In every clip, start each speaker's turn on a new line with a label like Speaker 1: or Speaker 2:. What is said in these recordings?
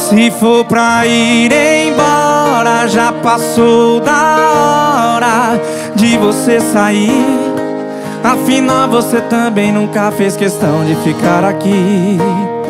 Speaker 1: Se for pra ir embora, já passou da hora de você sair. Afinal você também nunca fez questão de ficar aqui.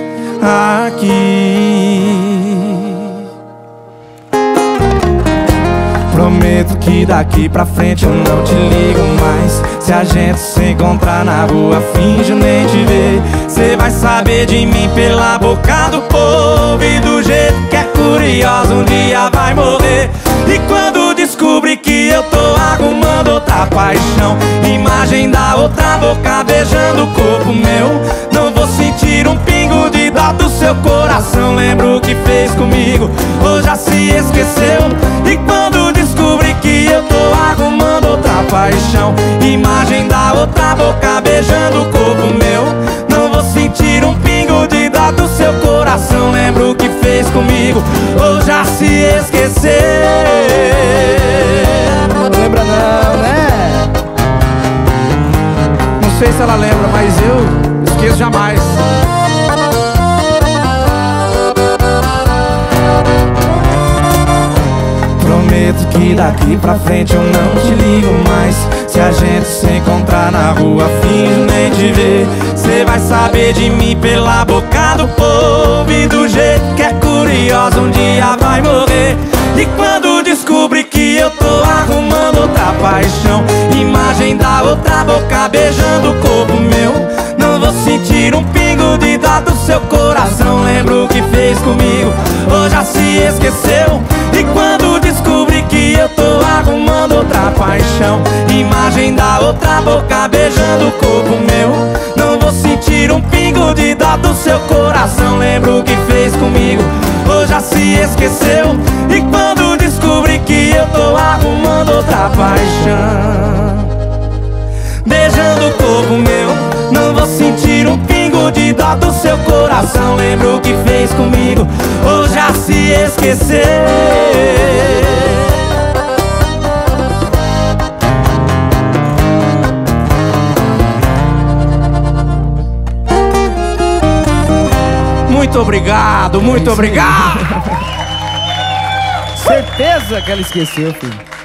Speaker 1: Prometo que daqui pra frente eu não te ligo mais. Se a gente se encontrar na rua, finjo nem te ver. Cê vai saber de mim pela boca do povo, e do jeito que é curioso um dia vai morrer. E quando descobrir que eu tô arrumando outra paixão, imagem da outra boca beijando o corpo meu, não vou sentir um pingo de dó do seu coração. Lembra o que fez comigo, ou já se esqueceu? E quando descobrir que eu tô arrumando outra paixão, imagem da outra boca beijando o corpo meu, não vou sentir um pingo de dó do seu coração. Lembra o que fez comigo, ou já se esqueceu?
Speaker 2: Não lembra não, né?
Speaker 1: Não sei se ela lembra, mas eu esqueço jamais. Prometo que daqui pra frente eu não te ligo mais. Se a gente se encontrar na rua, finjo nem te ver. Cê vai saber de mim pela boca do povo, e do jeito que é curioso um dia vai morrer. E quando descobrir que eu tô arrumando outra paixão, imagem da outra boca beijando o corpo meu, não vou sentir um pingo de dó do seu coração. Lembra o que fez comigo, ou já se esqueceu? E quando descobrir que eu tô arrumando outra paixão, imagem da outra boca beijando o corpo meu, não vou sentir um pingo de dó do seu coração. Lembra o que fez comigo, ou já se esqueceu? E quando descobrir que eu tô arrumando outra paixão, beijando o corpo meu, não vou sentir um pingo de dó do seu coração. Lembra o que fez comigo, ou já se esqueceu? Muito obrigado, muito obrigado.
Speaker 2: Certeza que ela esqueceu, filho.